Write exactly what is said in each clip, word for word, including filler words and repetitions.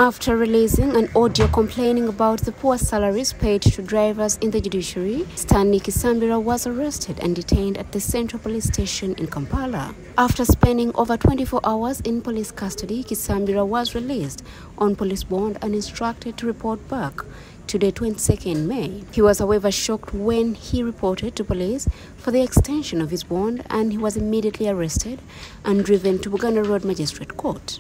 After releasing an audio complaining about the poor salaries paid to drivers in the judiciary, Stanley Kisambira was arrested and detained at the Central Police Station in Kampala. After spending over twenty-four hours in police custody, Kisambira was released on police bond and instructed to report back to the twenty-second of May. He was, however, shocked when he reported to police for the extension of his bond, and he was immediately arrested and driven to Buganda Road Magistrate Court.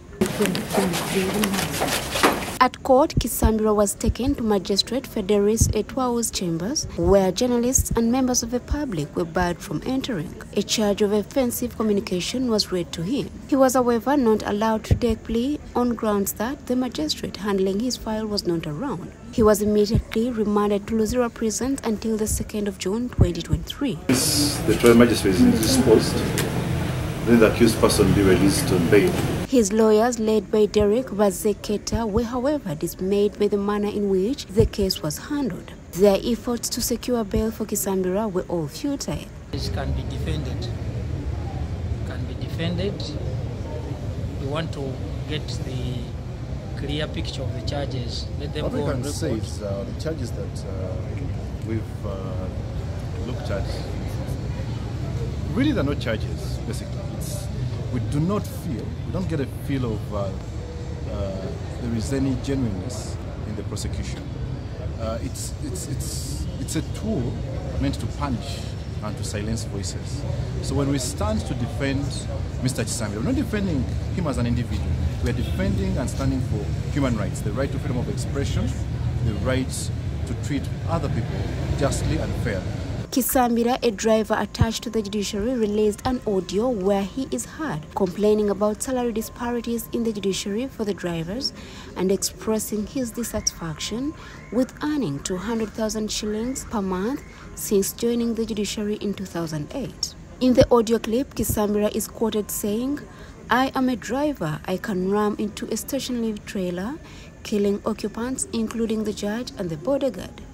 At court, Kisambira was taken to Magistrate Federis Etwao's chambers, where journalists and members of the public were barred from entering. A charge of offensive communication was read to him. He was, however, not allowed to take plea on grounds that the magistrate handling his file was not around. He was immediately remanded to Luzira Prison until the second of June twenty twenty-three. The trial magistrate is disposed, then the accused person be released on bail. His lawyers, led by Derek Bazeketa, were, however, dismayed by the manner in which the case was handled. Their efforts to secure bail for Kisambira were all futile. This can be defended. Can be defended. We want to get the clear picture of the charges. Let them what go we on can say record. is uh, the charges that uh, we've uh, looked at, really they're not charges, basically. It's, we do not feel, we don't get a feel of uh, uh, there is any genuineness in the prosecution. Uh, it's, it's, it's, it's a tool meant to punish and to silence voices. So when we stand to defend Mister Kisambira, we're not defending him as an individual. We're defending and standing for human rights, the right to freedom of expression, the right to treat other people justly and fairly. Kisambira, a driver attached to the judiciary, released an audio where he is heard complaining about salary disparities in the judiciary for the drivers and expressing his dissatisfaction with earning two hundred thousand shillings per month since joining the judiciary in two thousand eight. In the audio clip, Kisambira is quoted saying, "I am a driver. I can ram into a stationary trailer, killing occupants, including the judge and the bodyguard."